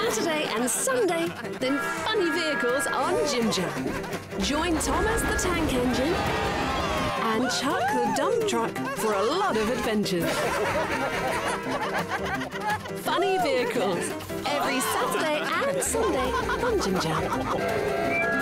Saturday and Sunday, then funny vehicles on JimJam. Join Thomas the Tank Engine and Chuck the Dump Truck for a lot of adventures. Funny vehicles every Saturday and Sunday on JimJam.